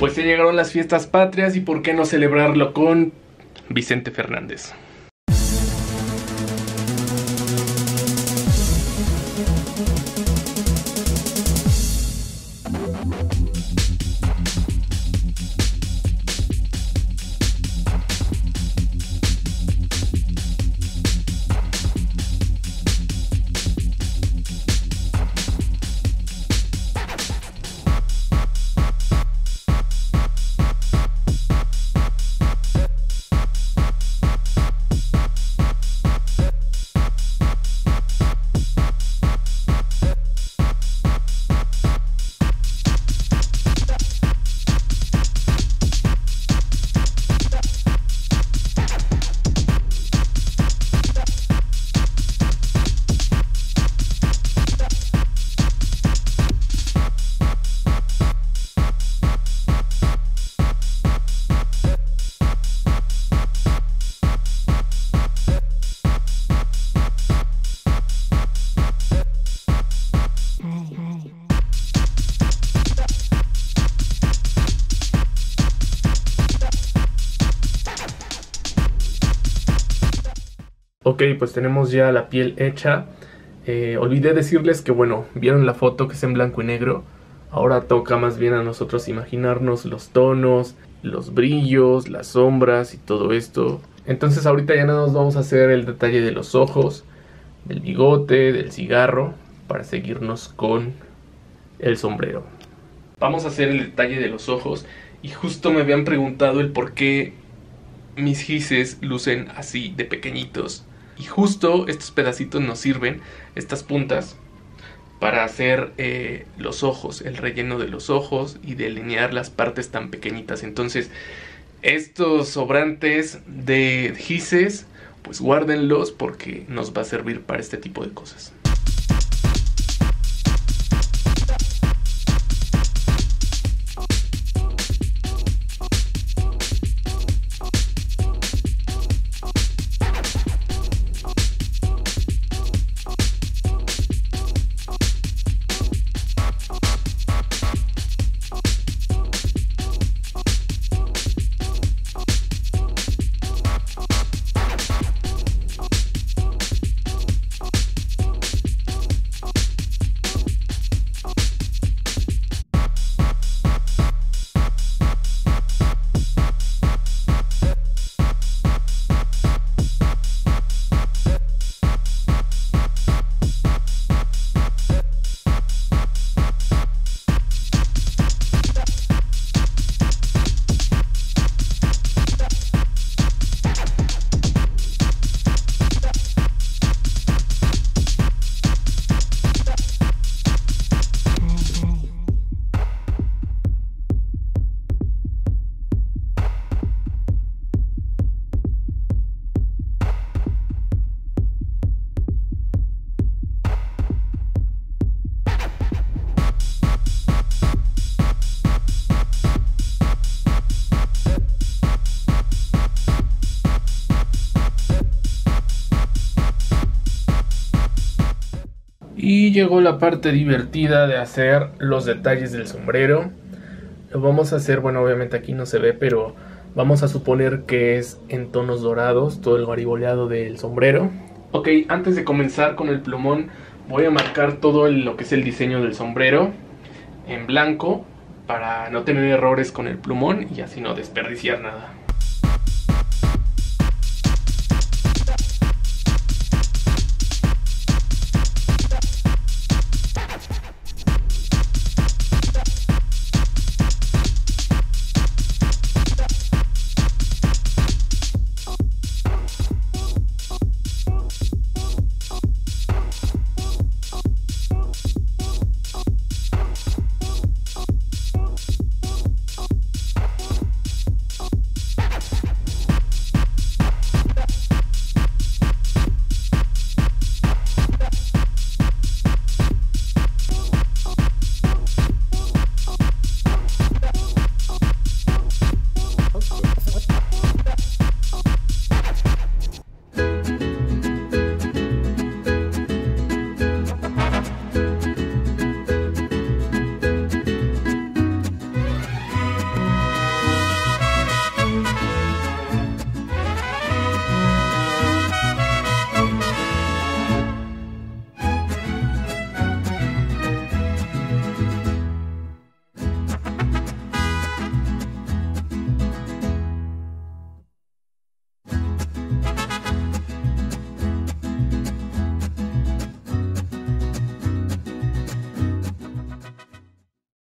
Pues ya llegaron las fiestas patrias y por qué no celebrarlo con Vicente Fernández. Ok, pues tenemos ya la piel hecha. Olvidé decirles que, bueno, vieron la foto que es en blanco y negro. Ahora toca más bien a nosotros imaginarnos los tonos, los brillos, las sombras y todo esto. Entonces ahorita ya nada nos vamos a hacer el detalle de los ojos, del bigote, del cigarro, para seguirnos con el sombrero. Vamos a hacer el detalle de los ojos y justo me habían preguntado el por qué mis gises lucen así de pequeñitos. Y justo estos pedacitos nos sirven, estas puntas, para hacer los ojos, el relleno de los ojos y delinear las partes tan pequeñitas. Entonces, estos sobrantes de gises, pues guárdenlos porque nos va a servir para este tipo de cosas. Y llegó la parte divertida de hacer los detalles del sombrero. Lo vamos a hacer, bueno, obviamente aquí no se ve, pero vamos a suponer que es en tonos dorados, todo el gariboleado del sombrero. Ok, antes de comenzar con el plumón, voy a marcar todo lo que es el diseño del sombrero en blanco para no tener errores con el plumón y así no desperdiciar nada.